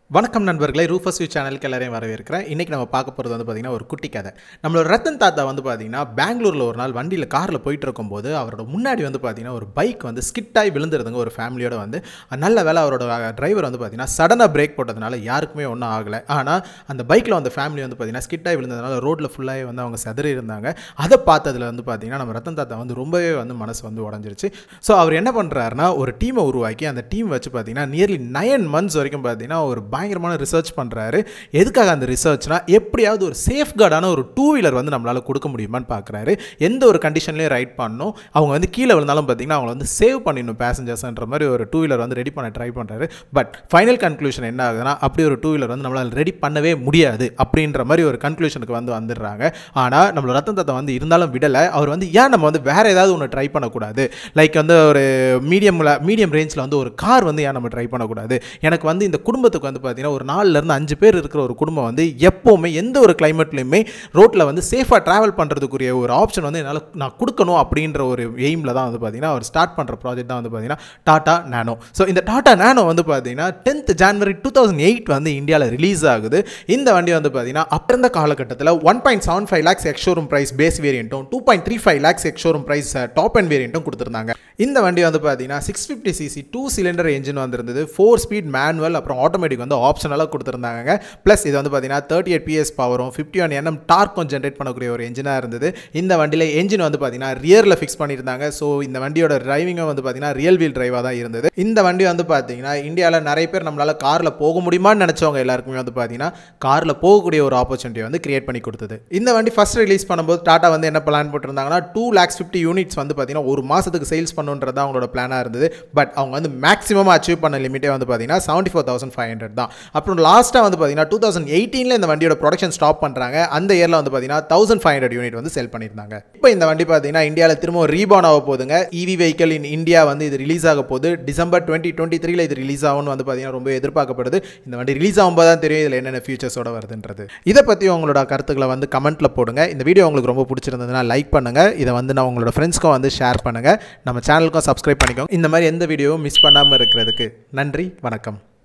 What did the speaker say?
வணக்கம் நண்பர்களே, Rufus view சேனலுக்கு எல்லாரையும் வரவேற்கிறேன். இன்றைக்கி நம்ம பார்க்க போகிறது வந்து பார்த்திங்கன்னா ஒரு குட்டி கதை. நம்மளோட ரத்தன் தாத்தா வந்து பார்த்திங்கன்னா பெங்களூரில் ஒரு நாள் வண்டியில் காரில் போயிட்டு இருக்கும்போது அவரோட முன்னாடி வந்து பார்த்திங்கன்னா ஒரு பைக் வந்து ஸ்கிட்டாகி விழுந்துருதுங்க. ஒரு ஃபேமிலியோட வந்து நல்ல வேலை அவரோட டிரைவர் வந்து பார்த்திங்கன்னா சடனாக பிரேக் போட்டதுனால யாருக்குமே ஒன்றும் ஆகலை. ஆனால் அந்த பைக்கில் வந்த ஃபேமிலி வந்து பார்த்திங்கன்னா ஸ்கிட்டாகி விழுந்ததுனால ரோட்டில் ஃபுல்லாகவே வந்து அவங்க செதறி இருந்தாங்க. அதை பார்த்ததில் வந்து பார்த்திங்கன்னா நம்ம ரத்தன் தாத்தா வந்து ரொம்பவே வந்து மனசு வந்து உடஞ்சிருச்சு. ஸோ அவர் என்ன பண்ணுறாருன்னா ஒரு டீமை உருவாக்கி அந்த டீம் வச்சு பார்த்திங்கன்னா நியர்லி 9 months வரைக்கும் பார்த்திங்கன்னா ஒரு பயங்கரமான ரிசர்ச் பண்ணுறாரு. எதுக்காக அந்த ரிசர்ச்னா எப்படியாவது ஒரு சேஃப்கார்டான ஒரு 2-wheeler வந்து நம்மளால் கொடுக்க முடியுமான்னு பார்க்குறாரு. எந்த ஒரு கண்டிஷன்லேயும் ரைட் பண்ணணும், அவங்க வந்து கீழே விழுந்தாலும் பார்த்தீங்கன்னா அவங்கள வந்து சேவ் பண்ணிடணும் பேசஞ்சர்ஸ்ன்ற மாதிரி ஒரு 2-wheeler வந்து ரெடி பண்ண ட்ரை பண்ணுறாரு. பட் ஃபைனல் கன்க்ளூஷன் என்ன ஆகுதுன்னா அப்படி ஒரு 2-wheeler வந்து நம்மளால் ரெடி பண்ணவே முடியாது அப்படின்ற மாதிரி ஒரு கன்க்ளூஷனுக்கு வந்து வந்துடுறாங்க. ஆனால் நம்மளோட ரத்தன் தாத்தா வந்து இருந்தாலும் விடலை. அவர் வந்து ஏன் நம்ம வந்து வேறு ஏதாவது ஒன்று ட்ரை பண்ணக்கூடாது, லைக் வந்து ஒரு மீடியம் ரேஞ்சில் வந்து ஒரு கார் வந்து ஏன் நம்ம ட்ரை பண்ணக்கூடாது, எனக்கு வந்து இந்த குடும்பத்துக்கு வந்து பார்த்தீங்கன்னா ஒரு 4 5 பேர் இருக்கிற ஒரு குடும்பம் வந்து எப்போவுமே எந்த ஒரு கிளைமேட்லையுமே ரோட்டில் வந்து சேஃபாக ட்ராவல் பண்ணுறதுக்குரிய ஒரு ஆப்ஷன் வந்து என்னால் நான் கொடுக்கணும் அப்படின்ற ஒரு எய்மில் தான் வந்து பார்த்தீங்கன்னா அவர் ஸ்டார்ட் பண்ணுற ப்ராஜெக்ட் தான் வந்து பார்த்தீங்கன்னா டாடா நானோ. ஸோ இந்த டாடா நானோ வந்து பார்த்தீங்கன்னா 10th January 2008 வந்து இந்தியாவில் ரிலீஸ் ஆகுது. இந்த வண்டி வந்து பார்த்தீங்கன்னா அப்போ இருந்த காலகட்டத்தில் 1.75 lakhs எக்ஸ்-ஷோரூம் ப்ரைஸ் பேஸ் வேரியண்ட்டும் 2.35 lakhs ex showroom price top end வேரியண்ட்டும் கொடுத்துருந்தாங்க. இந்த வண்டி வந்து பார்த்தீங்கன்னா 650cc 2-cylinder என்ஜின் வந்திருந்தது. 4 ஸ்பீட் மேனுவல் அப்புறம் ஆட்டோமேட்டிக் வந்து ஆப்ஷனலாக கொடுத்துருந்தாங்க. ப்ளஸ் இது வந்து பார்த்தீங்கன்னா 38 PS பவரும் 51 Nm டார்க்கும் ஜென்ரேட் பண்ணக்கூடிய ஒரு என்ஜினாக இருந்தது. இந்த வண்டியில் என்ஜின் வந்து பார்த்தீங்கன்னா ரியரில் ஃபிக்ஸ் பண்ணியிருந்தாங்க. ஸோ இந்த வண்டியோட டிரைவிங்கும் வந்து பார்த்தீங்கன்னா ரியல் வீல் டிரைவாக தான் இருந்தது. இந்த வண்டி வந்து பார்த்தீங்கன்னா இந்தியாவில் நிறைய பேர் நம்மளால் காரில் போக முடியுமான்னு நினச்சவங்க எல்லாருக்குமே வந்து பார்த்தீங்கன்னா காரில் போகக்கூடிய ஒரு ஆப்பர்ச்சுனிட்டி வந்து கிரியேட் பண்ணி கொடுத்தது. இந்த வண்டி ஃபர்ஸ்ட் ரிலீஸ் பண்ணும்போது டாடா வந்து என்ன பிளான் போட்டிருந்தாங்கன்னா 2,50,000 யூனிட்ஸ் வந்து பார்த்தீங்கன்னா ஒரு மாதத்துக்கு சேல்ஸ் பண்ணுன்றது அவங்களோட பிளானாக இருந்தது. பட் அவங்க வந்து மேக்ஸிமம் அச்சீவ் பண்ண லிமிட்டே வந்து பார்த்தீங்கன்னா 74,500 தான். அப்புறம் லாஸ்ட்டாக வந்து பார்த்தீங்கன்னா 2018 இந்த வண்டியோட ப்ரொடக்ஷன் ஸ்டாப் பண்ணுறாங்க. அந்த இயரில் வந்து பார்த்தீங்கன்னா 1,500 யூனிட் வந்து செல் பண்ணியிருந்தாங்க. இப்போ இந்த வண்டி பார்த்தீங்கன்னா இந்தியாவில் திரும்ப ரீபார்ன் ஆக போகுதுங்க. EV வெஹிக்கல் இன் இந்தியா வந்து இது ரிலீஸ் ஆக போகுது. December 2023 இது ரிலீஸ் ஆகும்னு வந்து பார்த்தீங்கன்னா ரொம்ப எதிர்பார்க்கப்படுது. இந்த வண்டி ரிலீஸ் ஆகும்போது தான் தெரியும் இதில் என்னென்ன ஃபியூச்சர்ஸோட வருதுன்றது. இதை பற்றி உங்களோட கருத்துக்களை வந்து கமெண்ட்டில் போடுங்க. இந்த வீடியோ உங்களுக்கு ரொம்ப பிடிச்சிருந்ததுன்னா லைக் பண்ணுங்கள். இதை வந்து நான் உங்களோட ஃப்ரெண்ட்ஸ்க்கும் வந்து ஷேர் பண்ணுங்கள். நம்ம சேனலுக்கும் சப்ஸ்கிரைப் பண்ணிக்கோங்க. இந்த மாதிரி எந்த வீடியோவும் மிஸ் பண்ணாமல் இருக்கிறதுக்கு நன்றி, வணக்கம்.